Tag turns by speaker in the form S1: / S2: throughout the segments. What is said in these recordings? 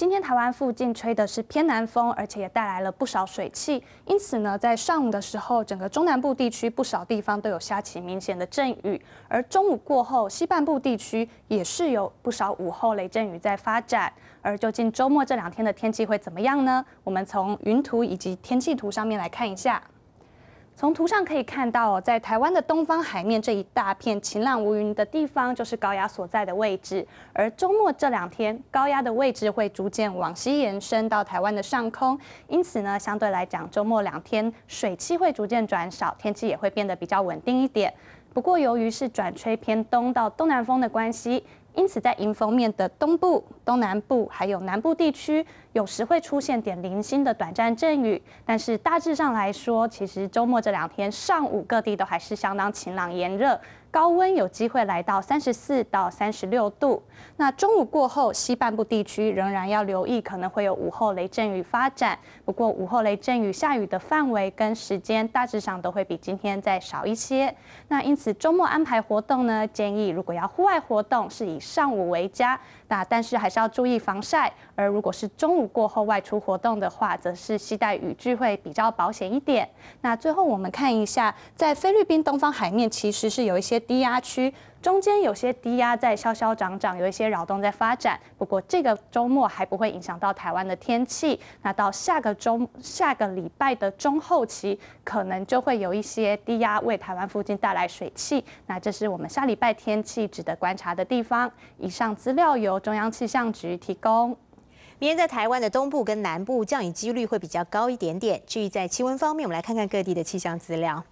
S1: 今天台湾附近吹的是偏南风，而且也带来了不少水汽，因此呢，在上午的时候，整个中南部地区不少地方都有下起明显的阵雨，而中午过后，西半部地区也是有不少午后雷阵雨在发展。而究竟周末这2天的天气会怎么样呢？我们从云图以及天气图上面来看一下。从图上可以看到，在台湾的东方海面这一大片晴朗无云的地方，就是高压所在的位置。而周末这2天，高压的位置会逐渐往西延伸到台湾的上空，因此呢，相对来讲，周末2天水汽会逐渐转少，天气也会变得比较稳定一点。不过，由于是转吹偏东到东南风的关系，因此在迎风面的东部、东南部还有南部地区，有时会出现点零星的短暂阵雨。但是大致上来说，其实周末这2天上午各地都还是相当晴朗炎热，高温有机会来到34到36度。那中午过后，西半部地区仍然要留意可能会有午后雷阵雨发展。不过午后雷阵雨下雨的范围跟时间大致上都会比今天再少一些。那因此周末安排活动呢，建议如果要户外活动，是以上午为佳。但是还是要注意防晒。而如果是中午过后外出活动的话，则是携带雨具会比较保险一点。那最后我们看一下，在菲律宾东方海面其实是有一些低压区，中间有些低压在消消长长，有一些扰动在发展。不过这个周末还不会影响到台湾的天气。那到下个礼拜的中后期，可能就会有一些低压为台湾附近带来水汽。那这是我们下礼拜天气值得观察的地方。以上资料由中央气象局提供。
S2: 明天在台湾的东部跟南部降雨几率会比较高一点点。至于在气温方面，我们来看看各地的气象资料。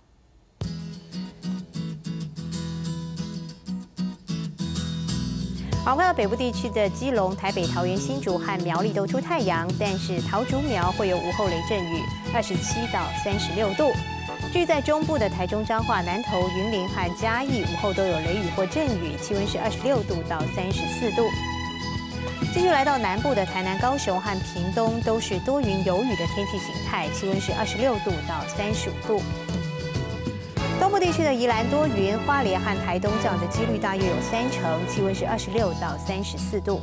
S2: 好，看到北部地区的基隆、台北、桃园、新竹和苗栗都出太阳，但是桃竹苗会有午后雷阵雨，27到36度。至于在中部的台中、彰化、南投、云林和嘉义，午后都有雷雨或阵雨，气温是26度到34度。继续来到南部的台南、高雄和屏东，都是多云有雨的天气形态，气温是26度到35度。东部地区的宜兰多云，花莲和台东降的几率大约有30%，气温是26到34度。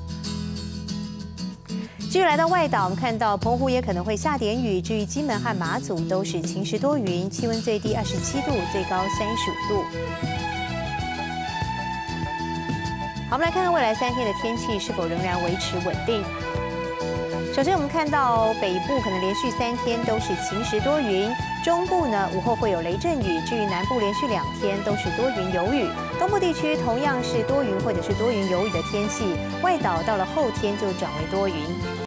S2: 至于来到外岛，我们看到澎湖也可能会下点雨，至于金门和马祖都是晴时多云，气温最低27度，最高35度。好，我们来看看未来3天的天气是否仍然维持稳定。首先，我们看到北部可能连续3天都是晴时多云，中部呢午后会有雷阵雨，至于南部连续2天都是多云有雨，东部地区同样是多云或者是多云有雨的天气，外岛到了后天就转为多云。